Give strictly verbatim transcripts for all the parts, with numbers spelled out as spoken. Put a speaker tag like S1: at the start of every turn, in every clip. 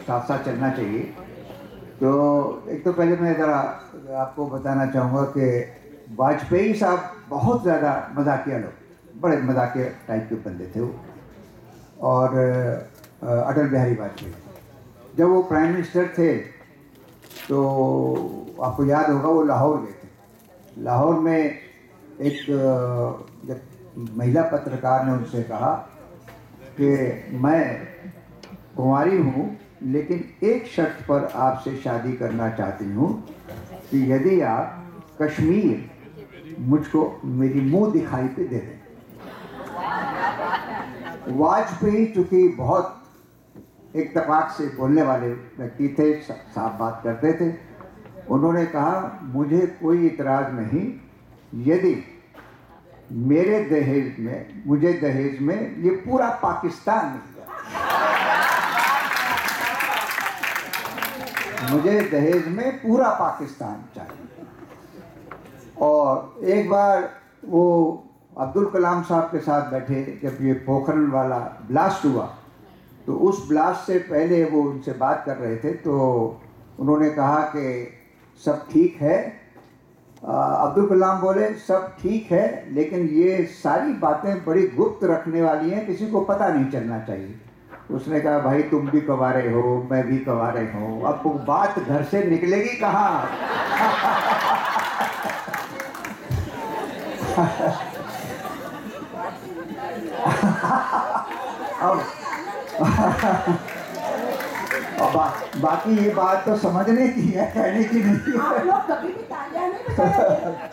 S1: साथ साथ चलना चाहिए। तो एक तो पहले मैं ज़रा आपको बताना चाहूँगा कि वाजपेयी साहब बहुत ज़्यादा मजाकिया लोग, बड़े मजाकिया टाइप के बंदे थे वो। और अटल बिहारी वाजपेयी जब वो प्राइम मिनिस्टर थे तो आपको याद होगा वो लाहौर गए थे। लाहौर में एक जब महिला पत्रकार ने उनसे कहा कि मैं कुंवारी हूँ लेकिन एक शर्त पर आपसे शादी करना चाहती हूँ कि यदि आप कश्मीर मुझको मेरी मुंह दिखाई पे दे दें। वाजपेयी चूँकि बहुत इत्तेफाक से बोलने वाले व्यक्ति थे, साफ बात करते थे, उन्होंने कहा मुझे कोई इतराज़ नहीं यदि मेरे दहेज में मुझे दहेज में ये पूरा पाकिस्तान मिल जाए। मुझे दहेज में पूरा पाकिस्तान चाहिए। और एक बार वो अब्दुल कलाम साहब के साथ बैठे जब ये पोखरण वाला ब्लास्ट हुआ, तो उस ब्लास्ट से पहले वो उनसे बात कर रहे थे तो उन्होंने कहा कि सब ठीक है। अब्दुल कलाम बोले सब ठीक है लेकिन ये सारी बातें बड़ी गुप्त रखने वाली हैं, किसी को पता नहीं चलना चाहिए। उसने कहा भाई तुम भी कवारे हो, मैं भी कवारे हूँ, अब वो बात घर से निकलेगी कहाँ? अब बा, बाकी ये बात तो समझने की है, कहने की नहीं है। आप लोग कभी भी तालियां नहीं बजाते।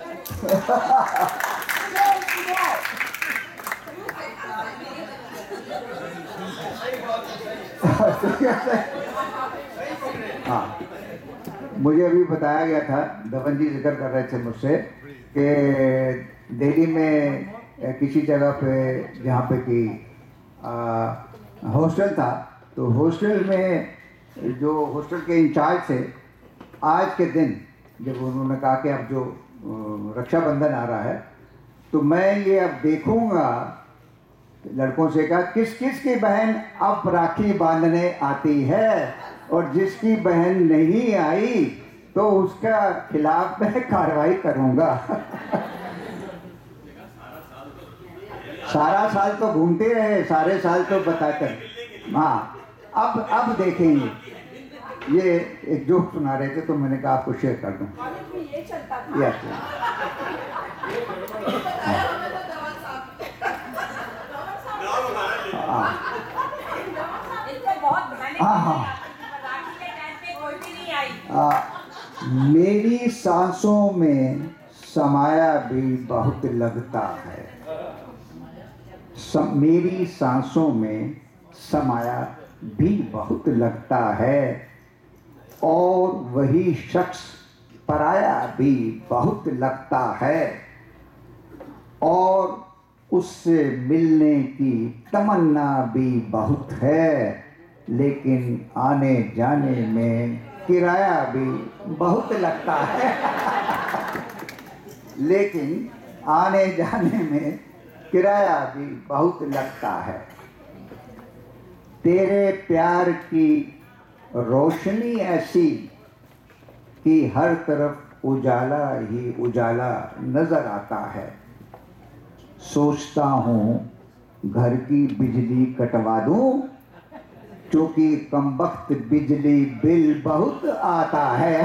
S1: हाँ, मुझे अभी बताया गया था, धवन जी जिक्र कर रहे थे मुझसे कि दिल्ली में किसी जगह पे जहाँ पे कि हॉस्टल था, तो हॉस्टल में जो हॉस्टल के इंचार्ज थे, आज के दिन जब उन्होंने कहा कि अब जो रक्षाबंधन आ रहा है तो मैं ये अब देखूंगा, लड़कों से कहा किस किस की बहन अब राखी बांधने आती है और जिसकी बहन नहीं आई तो उसका खिलाफ मैं कार्रवाई करूंगा। सारा साल तो घूमते रहे, सारे साल तो बताकर। हाँ, अब अब देखेंगे। ये एक जोक सुना रहे थे तो मैंने कहा आपको शेयर कर दूं। ये चलता था। ये हाँ हाँ हाँ, मेरी सांसों में समाया भी बहुत लगता है, सम, मेरी सांसों में समाया भी बहुत लगता है और वही शख्स पराया भी बहुत लगता है और उससे मिलने की तमन्ना भी बहुत है, लेकिन आने जाने में किराया भी बहुत लगता है। लेकिन आने जाने में किराया भी बहुत लगता है। तेरे प्यार की रोशनी ऐसी कि हर तरफ उजाला ही उजाला नजर आता है। सोचता हूँ घर की बिजली कटवा दूँ, क्योंकि कमबख्त बिजली बिल बहुत आता है।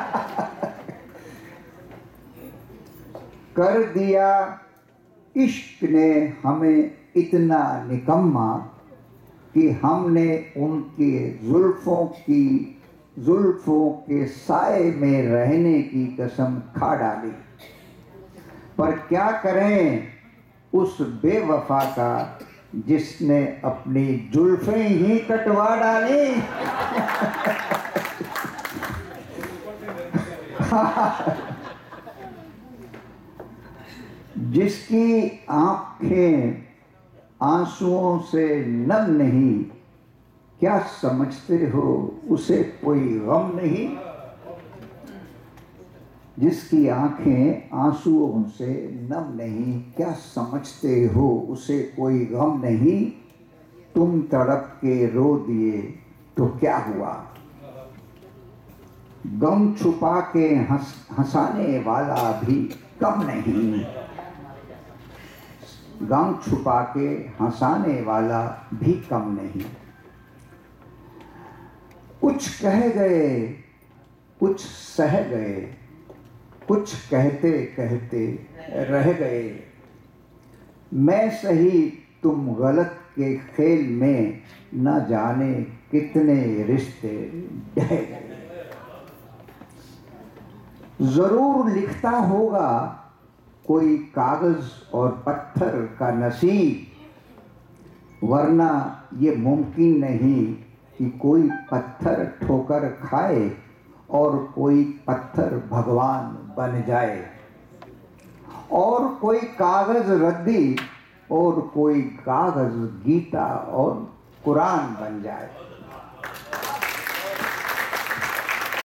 S1: कर दिया इश्क ने हमें इतना निकम्मा कि हमने उनके जुल्फों की जुल्फों के साए में रहने की कसम खा डाली। पर क्या करें उस बेवफा का जिसने अपनी जुल्फें ही कटवा डाली। जिसकी आंखें आंसुओं से नम नहीं, क्या समझते हो उसे कोई गम नहीं। जिसकी आंखें आंसुओं से नम नहीं, क्या समझते हो उसे कोई गम नहीं। तुम तड़प के रो दिए तो क्या हुआ? गम छुपा के हंस हंसाने वाला भी कम नहीं, गम छुपा के हंसाने वाला भी कम नहीं। कुछ कह गए, कुछ सह गए, कुछ कहते कहते रह गए। मैं सही तुम गलत के खेल में न जाने कितने रिश्ते ढह गए। जरूर लिखता होगा कोई कागज और पत्थर का नसीब, वरना ये मुमकिन नहीं कि कोई पत्थर ठोकर खाए और कोई पत्थर भगवान बन जाए, और कोई कागज रद्दी और कोई कागज गीता और कुरान बन जाए।